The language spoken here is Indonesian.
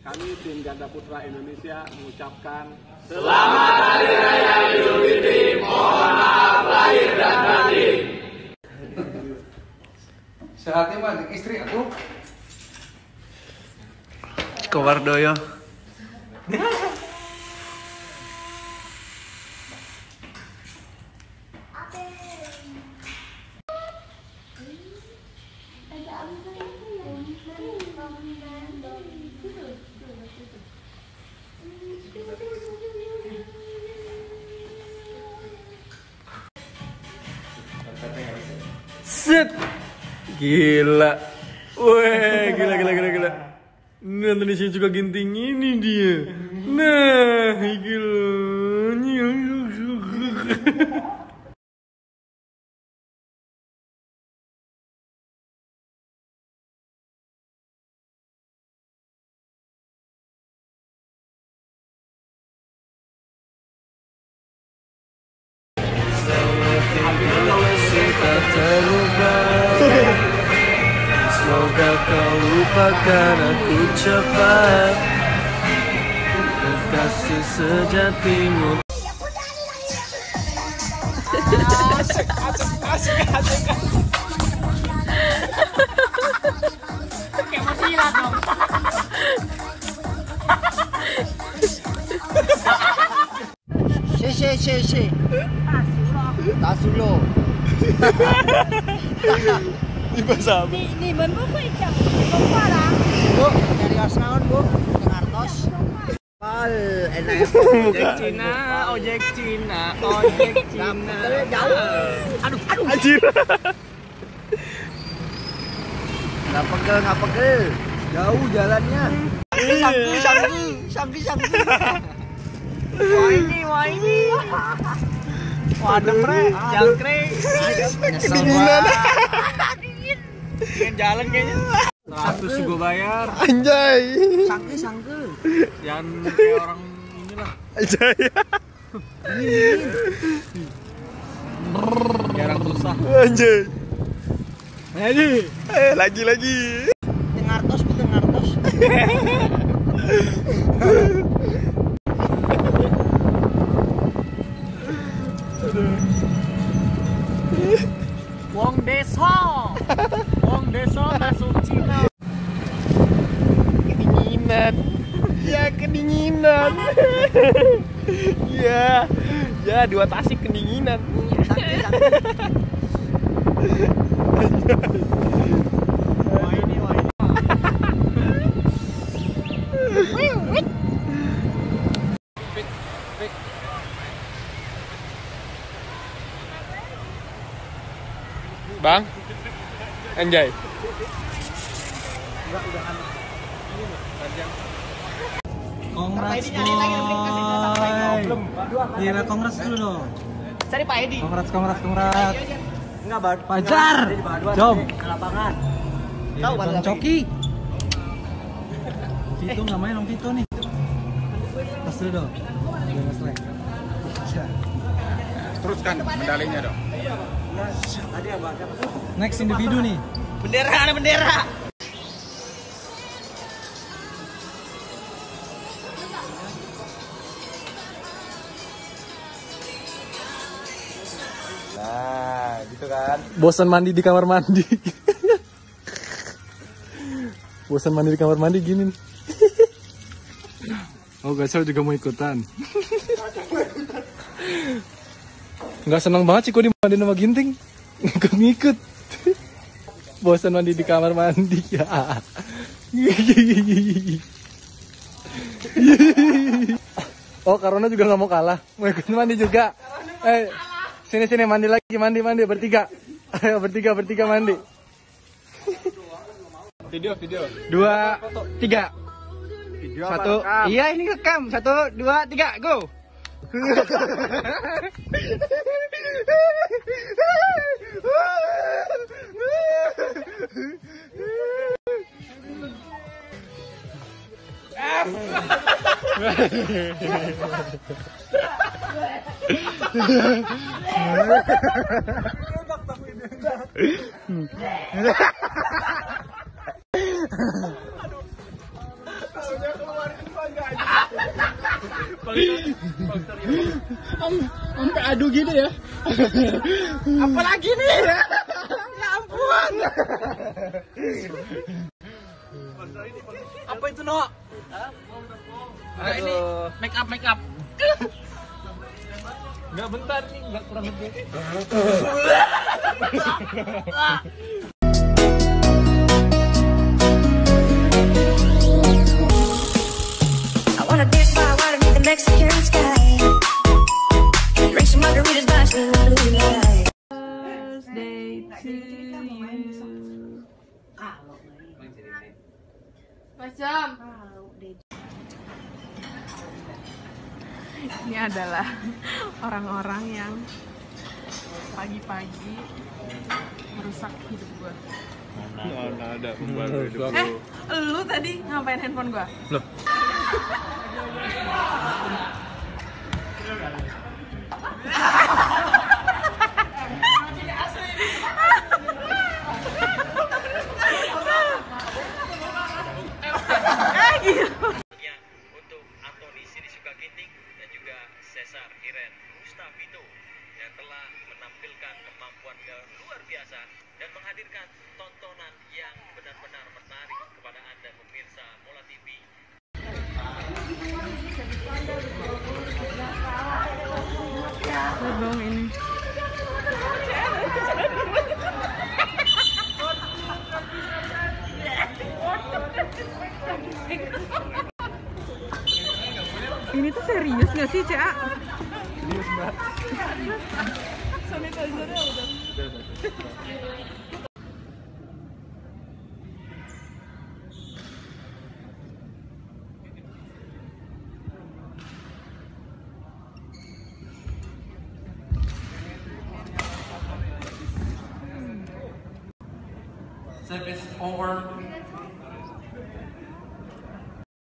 Kami tim Ganda Putra Indonesia mengucapkan Selamat Hari Raya Idul Fitri. Mohon maaf lahir dan batin. Sehatnya mah istri aku. Kowardoyo. Set. Gila. Weh, gila. Nah, Indonesia juga ginting ini dia. Nah, gila. Semoga kau lupakan aku cepat, kekasih sejatimu. Asik. Kayak mau silat dong. Si. Tasulo. Ni们不会讲普通话啦。 Bu, dari Arsenal Bu, Ngartos. Pal, enak. Ojek Cina. Jauh. Aduh. Anjir. Nggak pegel. Jauh jalannya. Sangki. Wah ini. Wadem re, jangkrik. Kedinginan. Pengen jalan kayaknya. 100 gue bayar. Anjay. Sangke. Jangan kayak orang inilah. Anjay. Jarang susah. Anjay. Lagi. Ngartos. Wong Deso masuk Cina. Kedinginan. Ya, 2 tasik kedinginan. Wah ini. Bang, anjay. Kongres boy. Gila kongres dulu dong. Cari Pak Edi. Kongres. Enggak, Bar. Pajar. Jom. Ke lapangan. Tahu Bang Coki. Vito nggak main Om Vito nih. Pas dulu dong. teruskan medalinya dong. Next individu nih. Bendera. Nah, gitu kan. Bosan mandi di kamar mandi. Bosan mandi di kamar mandi gini nih. Oh, Gasol juga mau ikutan. Nggak senang banget sih kok dimandi sama Ginting. Ngikut. Bosan mandi di kamar mandi ya. Oh, Karona juga nggak mau kalah. Mau ikut mandi juga. Sini mandi lagi, mandi bertiga. Ayo bertiga mandi. Video. 2, 3. 1. Iya ini rekam. 1, 2, 3, go. Sampai adu gini ya. Apalagi nih? Ya ampun. Apa itu, No? Nah, ini make up. Enggak bentar nih, enggak kurang lebih. I wanna dance by water beneath the Mexican sky. Drink some margaritas by the blue light. Birthday to you. Macam. Ini adalah orang-orang yang pagi-pagi merusak hidup gue. Mana ada membantu hidup Lu tadi ngapain handphone gue? Loh. Untuk Antoni Sinisuka Ginting dan juga Cesar Hiren Mustavito yang telah menampilkan kemampuan yang luar biasa dan menghadirkan tontonan yang benar-benar menarik kepada Anda pemirsa Mola TV. Lihat dong ini. Ini tuh serius nggak sih, Ca? Serius, Mbak. Sanitizernya udah. Service over.